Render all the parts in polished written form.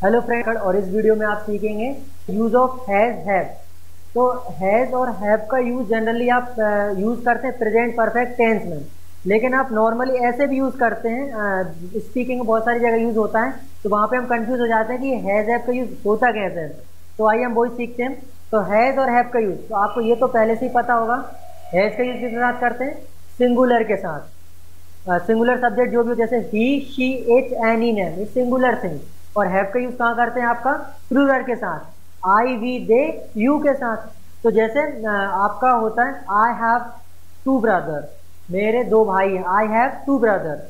Hello friend, और इस video में आप सीखेंगे यूज ऑफ हैज हैव। तो हैज और हैव का यूज जनरली आप यूज करते हैं प्रेजेंट परफेक्ट टेंस में, लेकिन आप नॉर्मली ऐसे भी यूज करते हैं। स्पीकिंग में बहुत सारी जगह यूज होता है, तो वहाँ पे हम कंफ्यूज हो जाते हैं कि हैज हैव का यूज होता कैसे है। तो आइए हम वही सीखते हैं। तो हैज और हैव का यूज तो आपको ये तो पहले से ही पता होगा। हैज का यूज किसके साथ करते हैं? सिंगुलर के साथ। सिंगुलर सब्जेक्ट जो भी हो, जैसे he, she, it, any, name, ये सिंगुलर थिंग। और हैव का यूज कहाँ करते हैं? आपका प्लूरल के साथ, आई, वी, दे, यू के साथ। तो जैसे आपका होता है आई हैव टू ब्रदर, मेरे दो भाई हैं। आई हैव टू ब्रदर,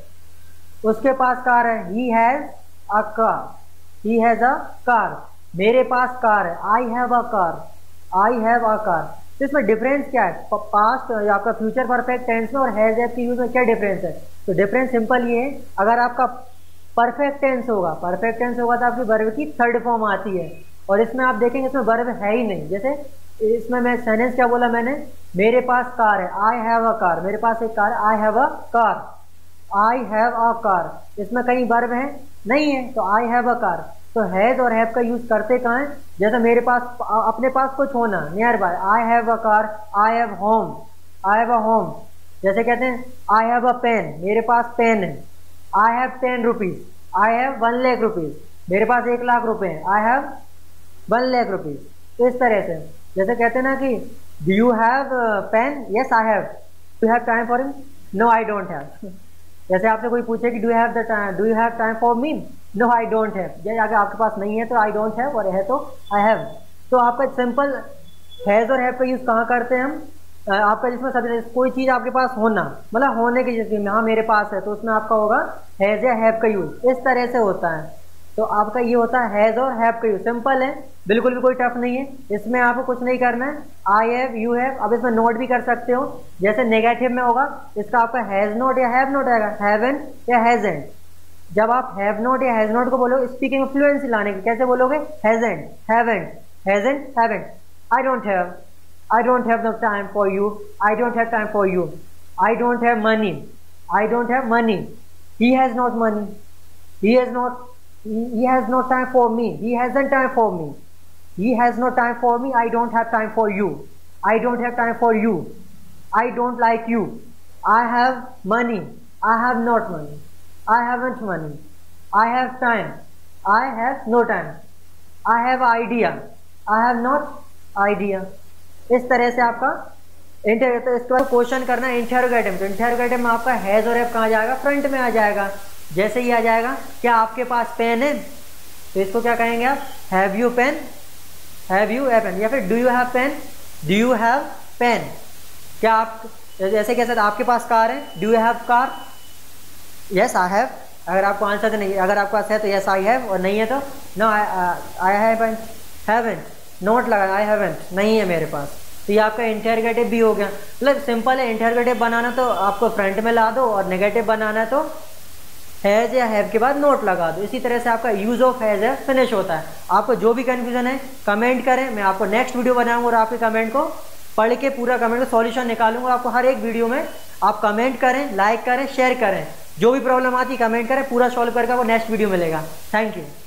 उसके पास कार है। He has a car, he has a car, मेरे पास कार है। I have a car, I have a car. तो इसमें डिफरेंस क्या है? पास्ट या आपका फ्यूचर परफेक्ट टेंस में और हैज हैव के यूज में क्या डिफरेंस है? तो डिफरेंस सिंपल ये है, अगर आपका परफेक्ट टेंस होगा तो आपकी वर्ब की थर्ड फॉर्म आती है, और इसमें आप देखेंगे इसमें वर्ब है ही नहीं। जैसे इसमें मैं सेंटेंस क्या बोला मैंने? मेरे पास कार है, आई हैव अ कार, मेरे पास एक कार है, I have a car, I have a car. इसमें कहीं वर्ब है नहीं है, तो आई हैव अ कार। तो हैज और हैव का यूज करते कहाँ है? जैसे मेरे पास, अपने पास कुछ होना, near by, I have a car, I have home, I have a home. जैसे कहते हैं आई हैव अ पेन, मेरे पास पेन है। I have 10 rupees, I have 1 lakh rupees, मेरे पास 1 लाख रुपए हैं। I have 1 lakh rupees. तो इस तरह से जैसे कहते हैं ना कि do you have pen? Yes I have. Do you have time for him? No I don't have. जैसे आपसे कोई पूछे कि do you have time for me? No I don't have. जैसे अगर आपके पास नहीं है तो आई डोंट हैव, और है तो आई हैव। तो आपका सिंपल हैज और हैव का यूज कहाँ करते हैं हम? आपका जिसमें सब्जेक्ट कोई चीज़ आपके पास होना, मतलब होने की चीज़ में, हाँ मेरे पास है, तो उसमें आपका होगा हैज या हैव का यूज। इस तरह से होता है। तो आपका ये होता है हैज और हैव का यूज। सिंपल है, बिल्कुल भी कोई टफ नहीं है। इसमें आपको कुछ नहीं करना है। I have, you have. अब इसमें नोट भी कर सकते हो, जैसे नेगेटिव में होगा इसका आपका हैज नॉट या हैव नॉट आएगा, हैवंट या हैजंट। जब आप हैव नॉट या हैज नॉट को बोलोगे स्पीकिंग में फ्लुएंसी लाने की, कैसे बोलोगे? Hasn't, haven't, hasn't, haven't. I don't have, I don't have no time for you, I don't have time for you, I don't have money, I don't have money, he has not money, he has no time for me, he hasn't time for me, he has no time for me, I don't have time for you, I don't have time for you, I don't like you, I have money, I have not money, I haven't money, I have time, I have no time, I have idea, I have not idea। इस तरह से आपका तो इसके बाद question करना है interrogative. तो इंटरोगेटिव में आपका हैज और हैव कहाँ जाएगा? फ्रंट में आ जाएगा। जैसे ही आ जाएगा, क्या आपके पास पेन है? तो इसको क्या कहेंगे आप? Have you pen, have you a pen. या फिर do you have pen, do you have pen. क्या आप जैसे कह सकते आपके पास कार है, do you have car? Yes I have. अगर आपको आंसर तो नहीं, अगर आपके पास है तो यस आई हैव, और नहीं है तो नो आई हैवंट। नोट लगा, आई हैवंट, नहीं है मेरे पास। तो ये आपका इंटरोगेटिव भी हो गया। मतलब सिंपल है, इंटरोगेटिव बनाना तो आपको फ्रंट में ला दो, और नेगेटिव बनाना है तो हैज या हैव के बाद नोट लगा दो। इसी तरह से आपका यूज ऑफ हैज है फिनिश होता है। आपको जो भी कंफ्यूजन है कमेंट करें, मैं आपको नेक्स्ट वीडियो बनाऊंगा और आपके कमेंट को पढ़ के पूरा कमेंट का सॉल्यूशन निकालूंगा। आपको हर एक वीडियो में आप कमेंट करें, लाइक करें, शेयर करें, जो भी प्रॉब्लम आती है कमेंट करें, पूरा सॉल्व करके आपको नेक्स्ट वीडियो मिलेगा। Thank you.